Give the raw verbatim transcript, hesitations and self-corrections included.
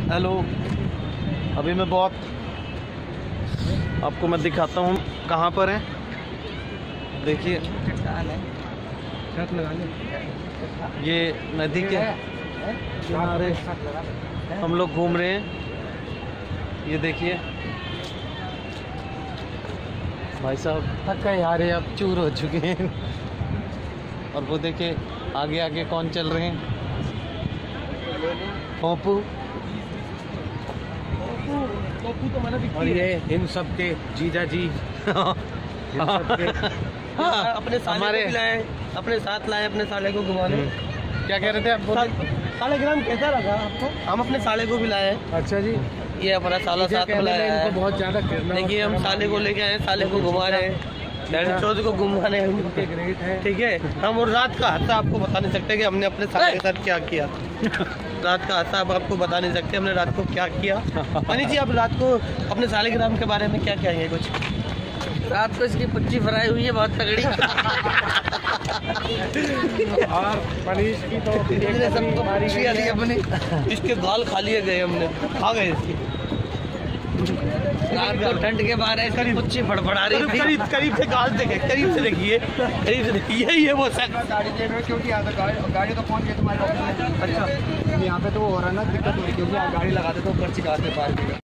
Hello, अभी मैं बहुत आपको मैं दिखाता हूँ कहाँ पर है। देखिए ये नदी के किनारे हम लोग घूम रहे हैं। ये देखिए भाई साहब थक गए यार, ये अब चूर हो चुके हैं। और वो देखिए आगे आगे कौन चल रहे हैं, पप्पू पप्पू तो मैंने और ये इन सब के जीजा जी इन सब के हाँ, अपने साले हमारे को भी लाए, अपने साथ लाए अपने साले को घुमाने। क्या कह रहे थे आप? साले ग्राम कैसा लगा आपको? हम अपने साले को भी लाए हैं। अच्छा जी, ये हमारा साला साथ में लाया है। इनको बहुत ज्यादा गिरना देखिए हम साले को लेके आए, साले को घुमा रहे हैं, डैडी चौधरी को घुमा रहे हैं। ग्रेट है। ठीक है, हम और रात का हादसा आपको बता नहीं सकते कि हमने अपने साले के साथ क्या किया। रात का हादसा आप आपको बता नहीं सकते हमने रात को क्या किया। मनी जी, आप रात को अपने साले ग्राम के बारे में क्या कहेंगे कुछ? रात को इसकी पुच्ची फ्राई हुई है बहुत तगड़ी। और मनीष की तो सबको पुच्ची आ रही है अपनी, इसके गाल खा लिए गए, हमने खा गए इसकी। रात को ठंड के बारे में पुच्ची फड़फड़ा रही थी। करीब करीब से गाल देखे, करीब से देखिए, करीब से देखिए, यही है वो शख्स। गाड़ी ले रहे हो क्योंकि यहाँ पे गाड़ी गाड़ी तो पहुँच गई तुम्हारे ऑफिस में। अच्छा, यहाँ पे तो वो हो रहा है ना दिक्कत हो रही, क्योंकि यहाँ गाड़ी लगाते तो पर्ची काटते पार्किंग।